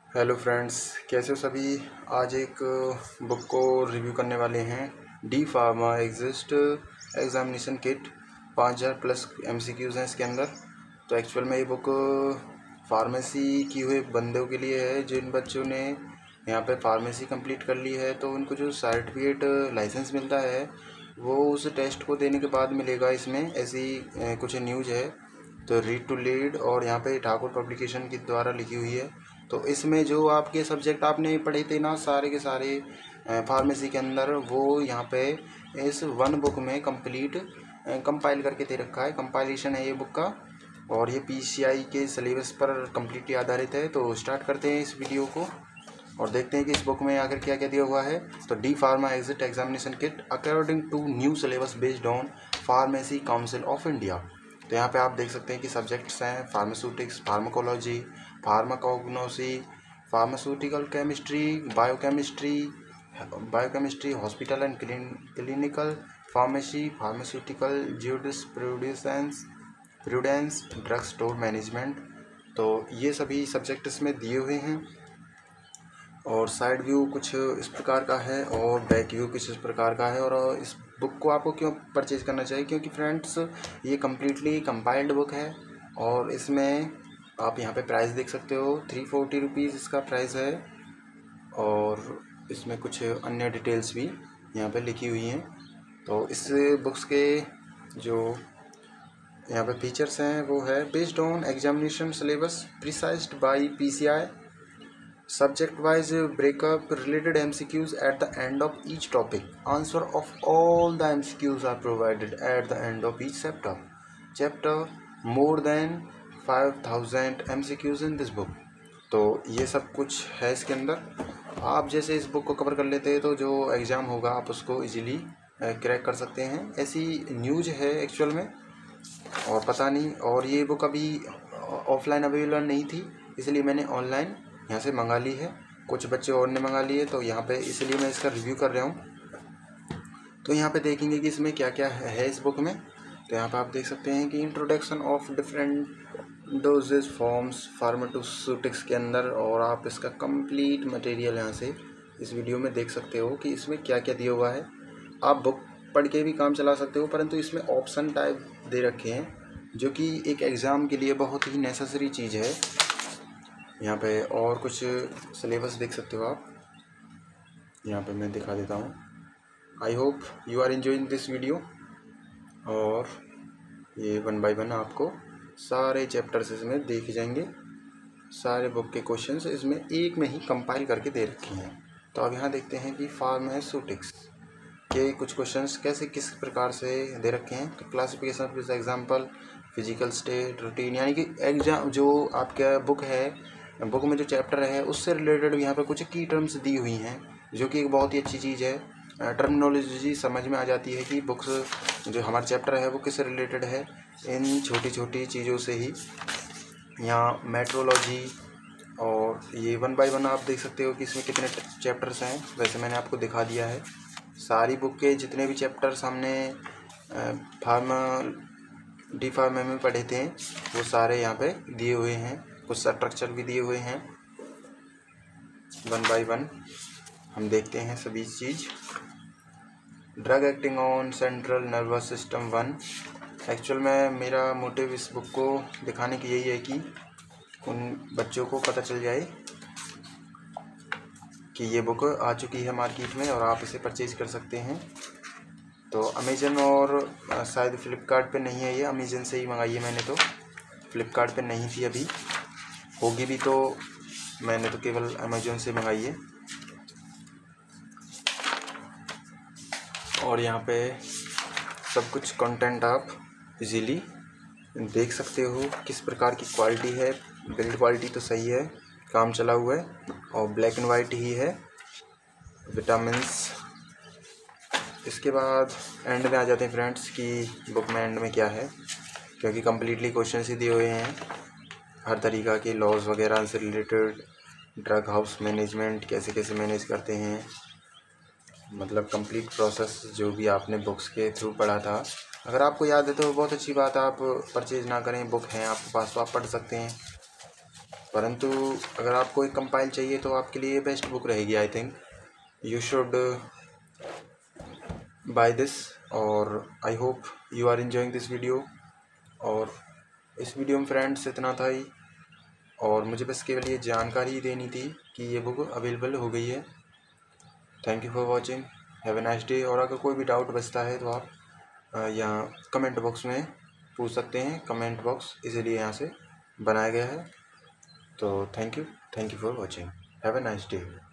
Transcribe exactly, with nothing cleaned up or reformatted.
Hello friends, कैसे हो सभी। आज एक बुक को रिव्यू करने वाले हैं। D pharma exit examination kit. पाँच हज़ार प्लस एमसीक्यूज़ हैं इसके अंदर। तो एक्चुअल में ये बुक फार्मेसी की हुए बंदों के लिए है जिन बच्चों ने यहाँ पे फार्मेसी कंप्लीट कर ली है, तो उनको जो सर्टिफिकेट लाइसेंस मिलता है वो उस टेस्ट को देने के बाद मिलेगा। इसमें ऐसी अ, कुछ न्यूज़ है। तो रीड टू लीड और यहाँ पे ठाकुर पब्लिकेशन के द्वारा लिखी हुई है। तो इसमें जो आपके सब्जेक्ट आपने पढ़े थे ना, सारे के सारे फार्मेसी के अंदर, वो यहाँ पे इस वन बुक में कंप्लीट कंपाइल करके दे रखा है। कंपाइलेशन है ये बुक का, और ये पीसीआई के सिलेबस पर कम्प्लीटली आधारित है। तो स्टार्ट करते हैं इस वीडियो को और देखते हैं कि इस बुक में आखिर क्या क्या दिया हुआ है। तो D pharma exit examination kit according to new syllabus based on pharmacy council of India. तो यहाँ पे आप देख सकते हैं कि सब्जेक्ट्स हैं pharmaceutics, pharmacology, pharmacognosy, pharmaceutical chemistry, biochemistry biochemistry hospital and clinical pharmacy, pharmaceutical jurisprudence prudence drug store management. तो ये सभी सब्जेक्ट इसमें दिए हुए हैं। और साइड व्यू कुछ इस प्रकार का है और बैक व्यू कुछ इस प्रकार का है। और इस बुक को आपको क्यों परचेज़ करना चाहिए, क्योंकि फ्रेंड्स ये कम्प्लीटली कंपाइल्ड बुक है। और इसमें आप यहाँ पे प्राइस देख सकते हो, थ्री फोर्टी रुपीज़ इसका प्राइस है। और इसमें कुछ अन्य डिटेल्स भी यहाँ पे लिखी हुई हैं। तो इस बुक्स के जो यहाँ पे फीचर्स हैं वो है based on examination syllabus prescribed by PCI, subject wise breakup, related M C Qs at the end of each topic, answer of all the M C Qs are provided at the end of each chapter chapter more than five thousand M C Qs in this book। तो ये सब कुछ है इसके अंदर। आप जैसे इस बुक को कवर कर लेते हैं तो जो एग्ज़ाम होगा आप उसको इजीली क्रैक कर सकते हैं। ऐसी न्यूज़ है एक्चुअल में, और पता नहीं। और ये बुक अभी ऑफलाइन अवेलेबल नहीं थी, इसलिए मैंने ऑनलाइन यहाँ से मंगा ली है। कुछ बच्चे और ने मंगा लिए, तो यहाँ पे इसलिए मैं इसका रिव्यू कर रहा हूँ। तो यहाँ पे देखेंगे कि इसमें क्या क्या है इस बुक में। तो यहाँ पे आप देख सकते हैं कि introduction of different dosage forms pharmaceutics के अंदर, और आप इसका कंप्लीट मटेरियल यहाँ से इस वीडियो में देख सकते हो कि इसमें क्या क्या दिया हुआ है। आप बुक पढ़ के भी काम चला सकते हो, परंतु इसमें ऑप्शन टाइप दे रखे हैं जो कि एक एग्ज़ाम के लिए बहुत ही नेसेसरी चीज़ है। यहाँ पे और कुछ सिलेबस देख सकते हो आप, यहाँ पे मैं दिखा देता हूँ। I hope you are enjoying this video. और ये वन बाय वन आपको सारे चैप्टर्स इसमें देखे जाएंगे। सारे बुक के क्वेश्चंस इसमें एक में ही कंपाइल करके दे रखे हैं। तो अब यहाँ देखते हैं कि फार्मास्यूटिक्स के कुछ क्वेश्चंस कैसे किस प्रकार से दे रखे हैं। तो classification of example, physical state, routine, यानी कि एग्जाम जो आपका बुक है, बुक में जो चैप्टर है उससे रिलेटेड यहाँ पे कुछ की टर्म्स दी हुई हैं, जो कि एक बहुत ही अच्छी चीज़ है। टर्मिनोलॉजी समझ में आ जाती है कि बुक्स जो हमारा चैप्टर है वो किससे रिलेटेड है, इन छोटी छोटी चीज़ों से ही। यहाँ मेट्रोलॉजी, और ये वन बाय वन आप देख सकते हो कि इसमें कितने चैप्टर्स हैं। वैसे मैंने आपको दिखा दिया है सारी बुक के जितने भी चैप्टर्स हमने फार्मा डी फार्मा में पढ़े थे वो सारे यहाँ पे दिए हुए हैं। कुछ स्ट्रक्चर भी दिए हुए हैं। वन बाय वन हम देखते हैं सभी चीज़। Drug acting on central nervous system one. Actual में मेरा मोटिव इस बुक को दिखाने की यही है कि उन बच्चों को पता चल जाए कि ये बुक आ चुकी है मार्केट में और आप इसे परचेज़ कर सकते हैं। तो अमेज़न और शायद फ़्लिपकार्ट पे नहीं है, ये अमेज़न से ही मंगाई है मैंने। तो फ़्लिपकार्ट पे नहीं थी, अभी होगी भी, तो मैंने तो केवल अमेज़न से मंगाई है। और यहाँ पे सब कुछ कंटेंट आप इजीली देख सकते हो किस प्रकार की क्वालिटी है। बिल्ड क्वालिटी तो सही है, काम चला हुआ है, और ब्लैक एंड वाइट ही है। विटामिन्स। इसके बाद एंड में आ जाते हैं फ्रेंड्स कि बुक में एंड में क्या है, क्योंकि कम्प्लीटली क्वेश्चन ही दिए हुए हैं हर तरीक़ा के लॉज वगैरह से रिलेटेड। ड्रग हाउस मैनेजमेंट कैसे कैसे मैनेज करते हैं, मतलब कंप्लीट प्रोसेस जो भी आपने बुक्स के थ्रू पढ़ा था। अगर आपको याद है तो बहुत अच्छी बात है, आप परचेज़ ना करें, बुक हैं आपके पास तो आप पढ़ सकते हैं। परंतु अगर आपको एक कंपाइल चाहिए तो आपके लिए बेस्ट बुक रहेगी। I think you should buy this. और I hope you are enjoying this video. और इस वीडियो में फ्रेंड्स इतना था ही, और मुझे बस केवल ये जानकारी देनी थी कि ये बुक अवेलेबल हो गई है। Thank you for watching, have a nice day. और अगर कोई भी डाउट बचता है तो आप यहाँ कमेंट बॉक्स में पूछ सकते हैं। कमेंट बॉक्स इसीलिए यहाँ से बनाया गया है। तो thank you, thank you for watching, have a nice day.